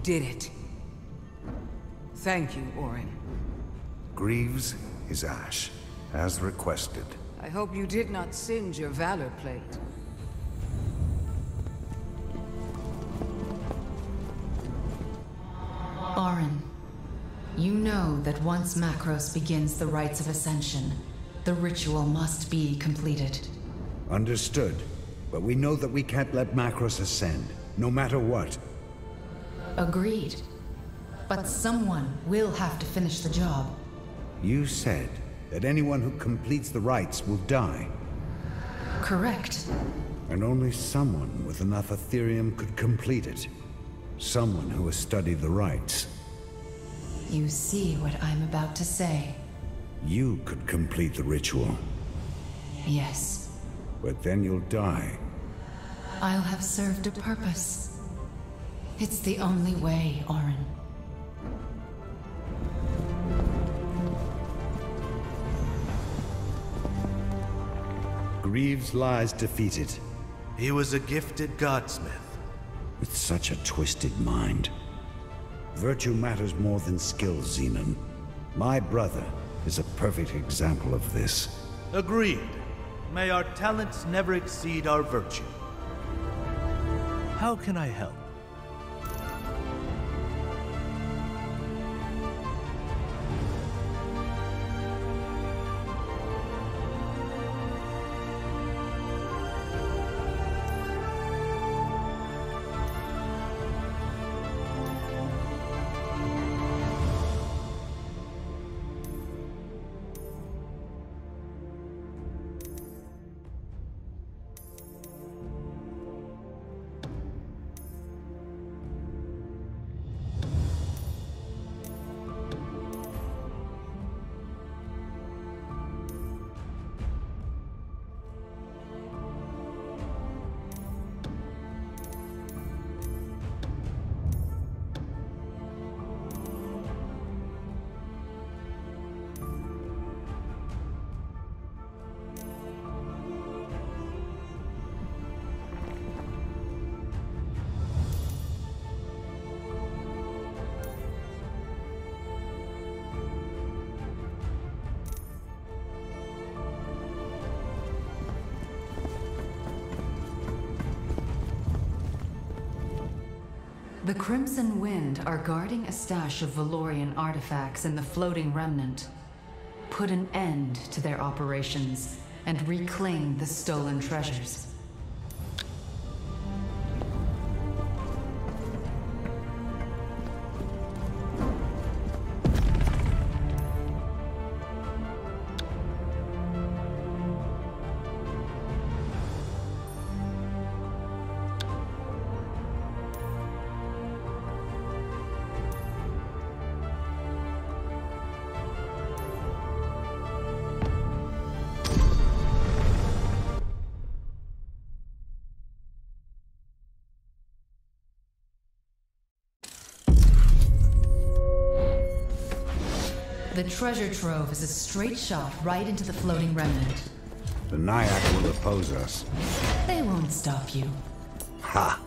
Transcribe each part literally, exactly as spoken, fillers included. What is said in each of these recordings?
did it. Thank you, Orin. Greaves is ash, as requested. I hope you did not singe your Valor plate. Orin, you know that once Macros begins the rites of Ascension, the ritual must be completed. Understood. But we know that we can't let Macros ascend, no matter what. Agreed. But someone will have to finish the job. You said that anyone who completes the rites will die. Correct. And only someone with enough Aetherium could complete it. Someone who has studied the rites. You see what I'm about to say. You could complete the ritual. Yes. But then you'll die. I'll have served a purpose. It's the only way, Orin. Greaves lies defeated. He was a gifted godsmith. With such a twisted mind. Virtue matters more than skill, Xenon. My brother is a perfect example of this. Agreed. May our talents never exceed our virtue. How can I help? The Crimson Wind are guarding a stash of Valorian artifacts in the Floating Remnant. Put an end to their operations and reclaim the stolen treasures. The treasure trove is a straight shot right into the Floating Remnant. The Nyack will oppose us. They won't stop you. Ha!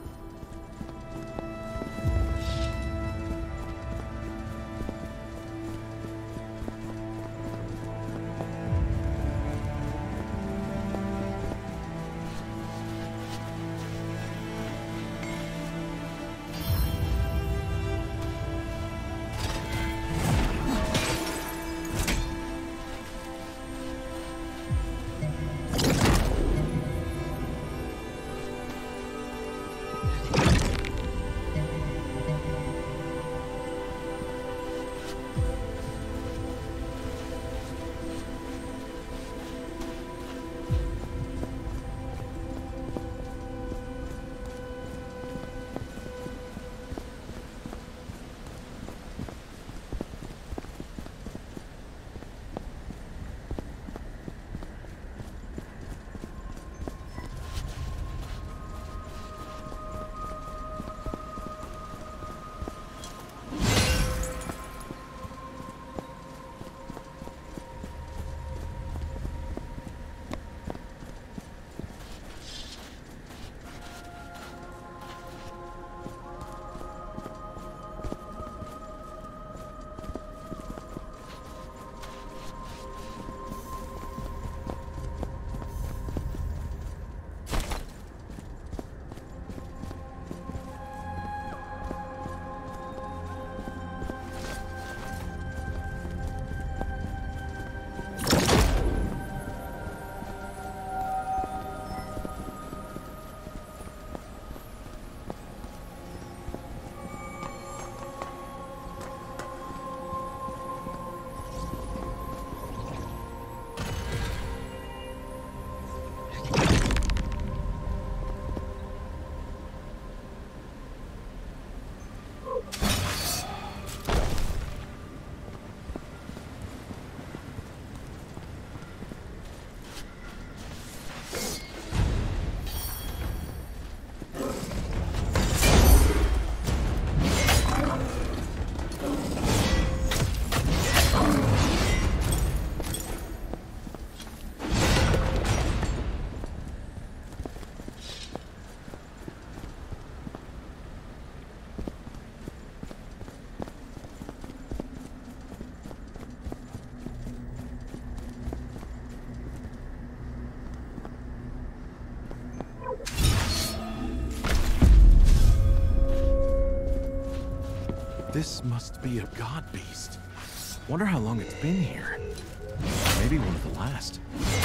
This must be a god beast. Wonder how long it's been here. Maybe one of the last.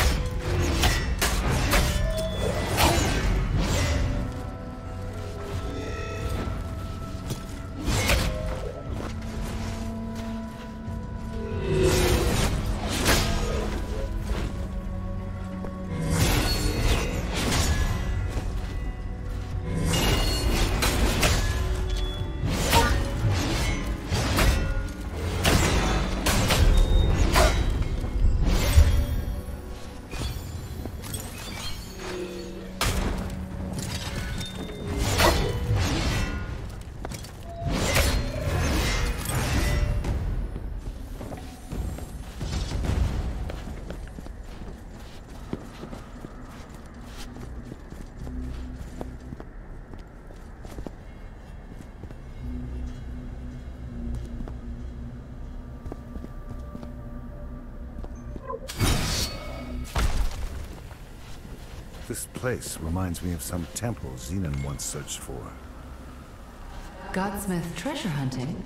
This place reminds me of some temple Xenon once searched for. Godsmith treasure hunting?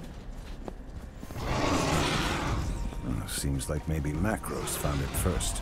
Uh, seems like maybe Macros found it first.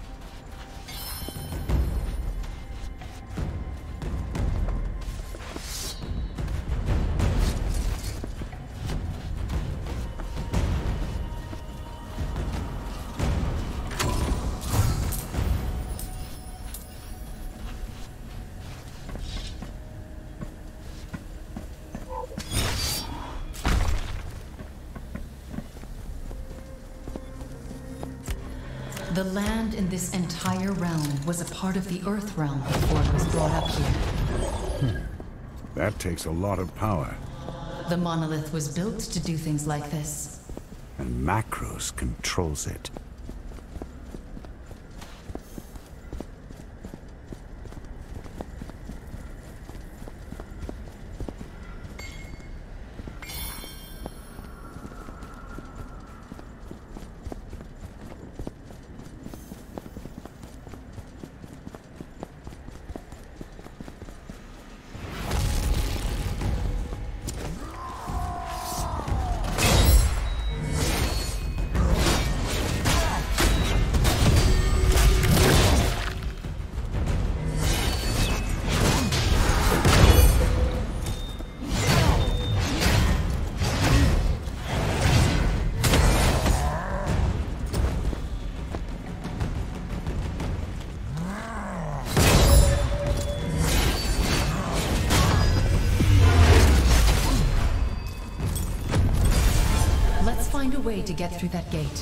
The land in this entire realm was a part of the Earth realm before it was brought up here. Hmm. That takes a lot of power. The monolith was built to do things like this. And Macros controls it. Find a way to get through that gate.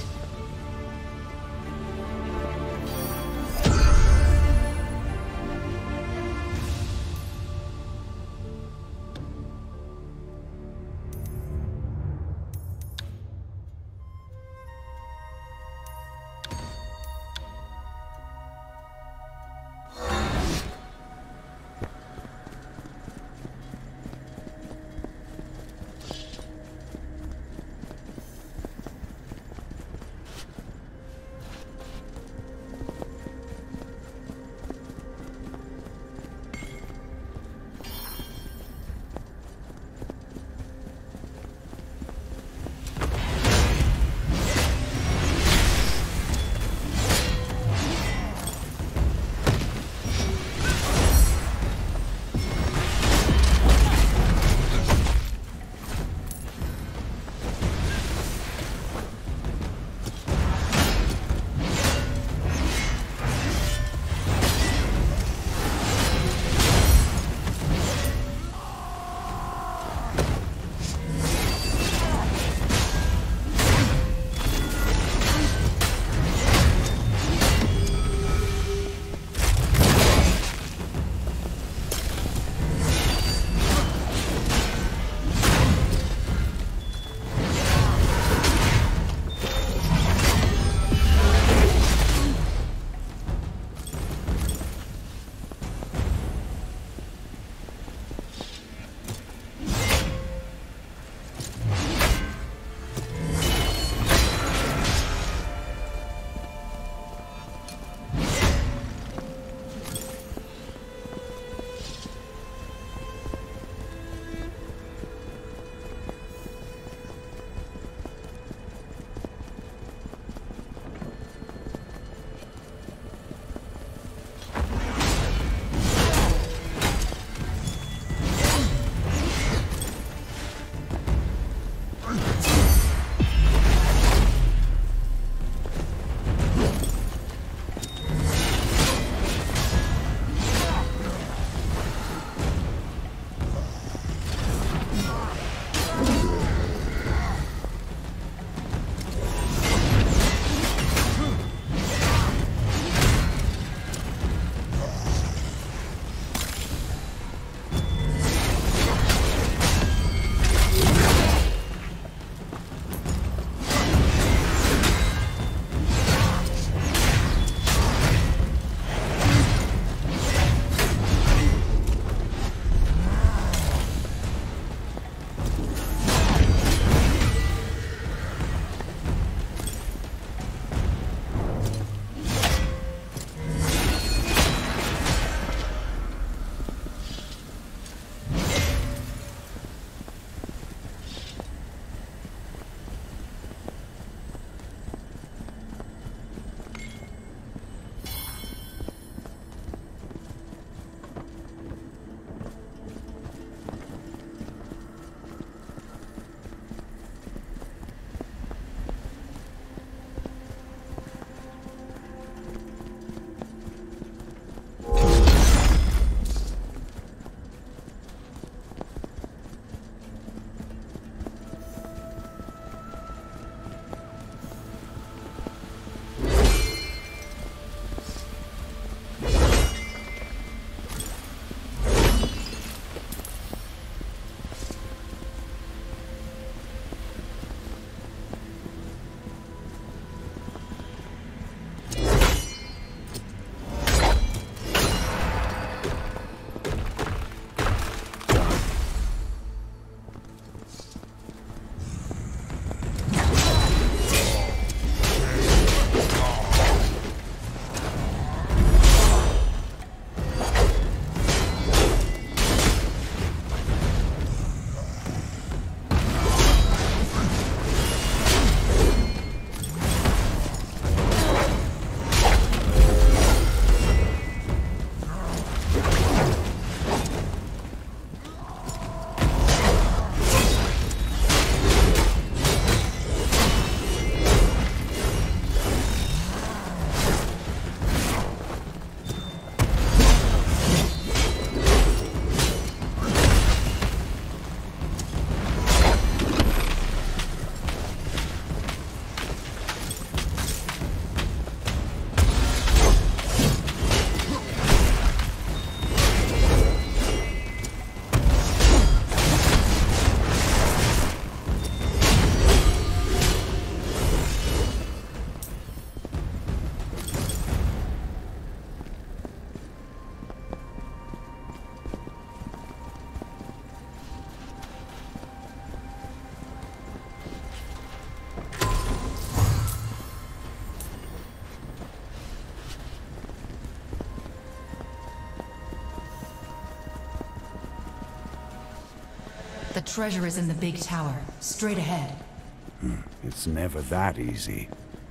treasure is in the big tower, straight ahead. It's never that easy.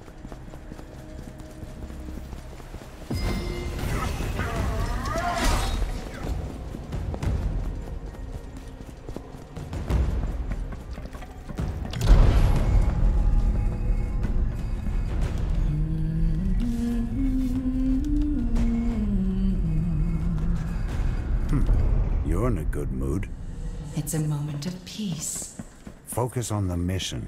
You're in a good mood. It's a moment of peace. Focus on the mission.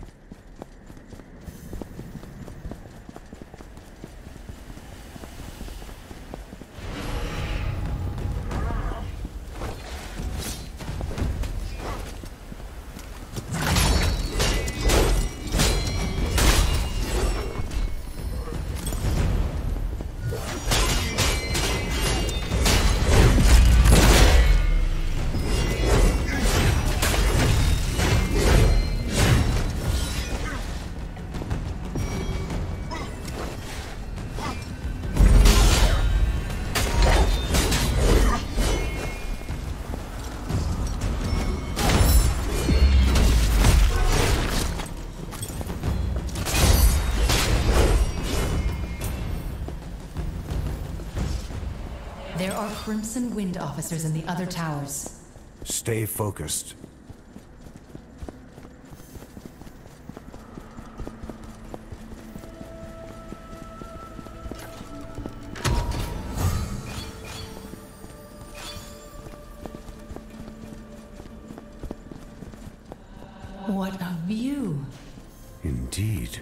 There are Crimson Wind officers in the other towers. Stay focused. What a view! Indeed.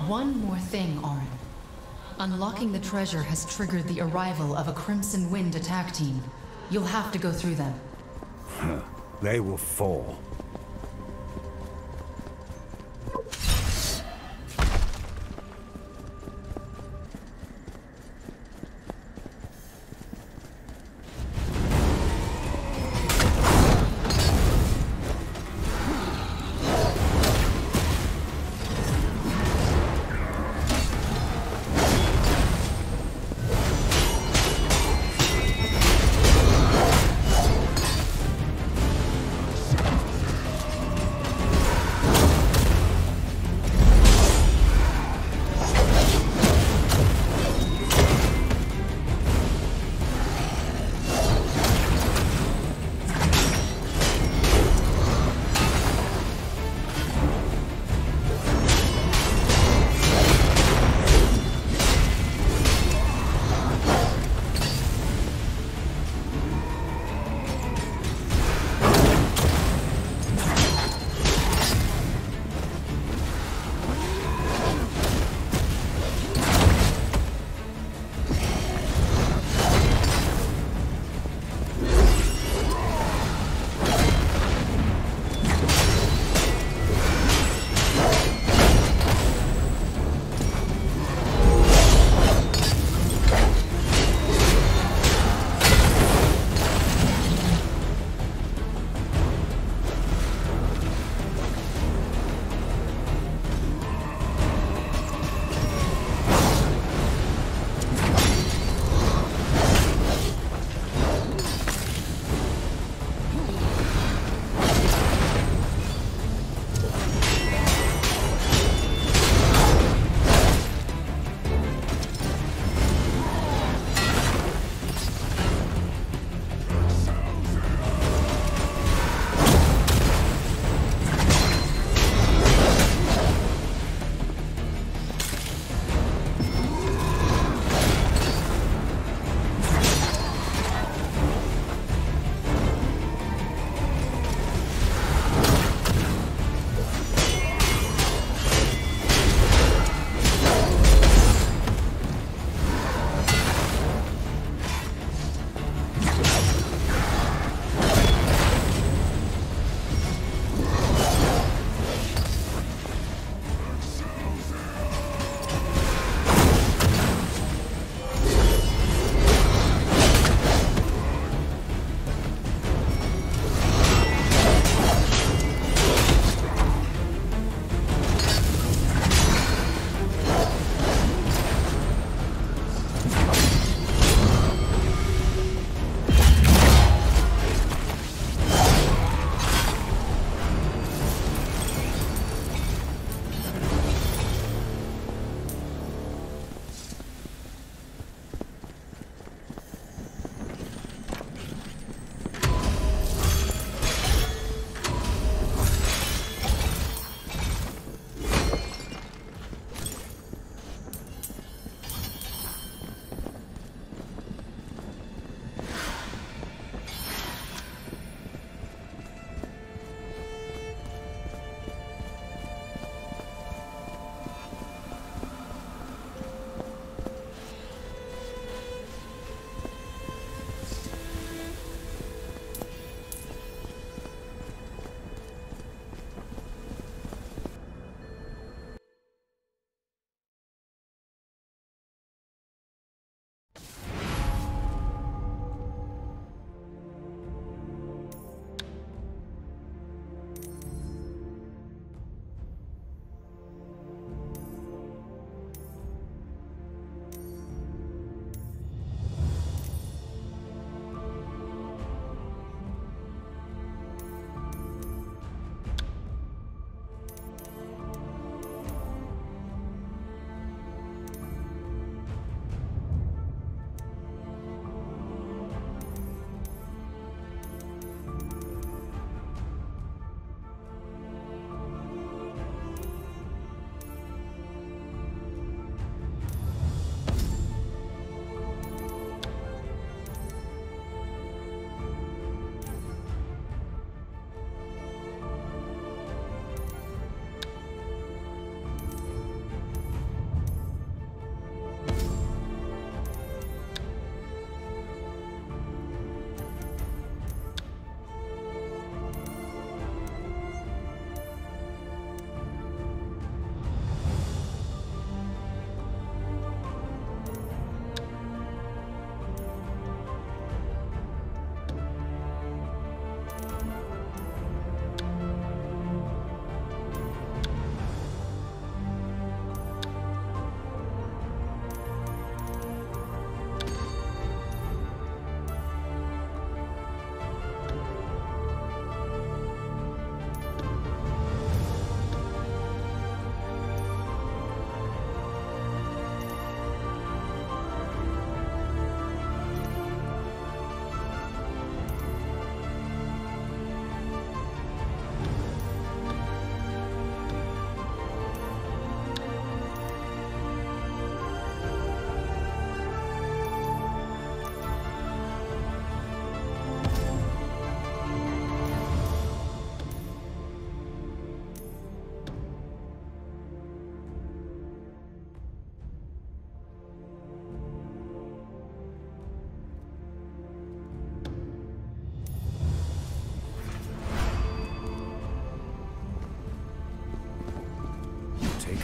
One more thing, Orin. Unlocking the treasure has triggered the arrival of a Crimson Wind attack team. You'll have to go through them. They will fall.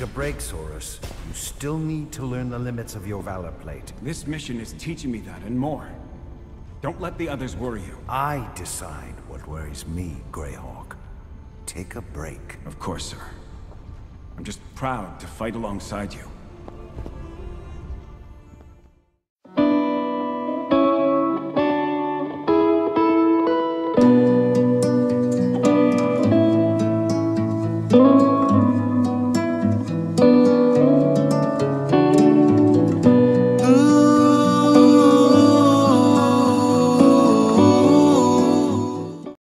Take a break, Saurus. You still need to learn the limits of your Valor Plate. This mission is teaching me that and more. Don't let the others worry you. I decide what worries me, Greyhawk. Take a break. Of course, sir. I'm just proud to fight alongside you. Thank you.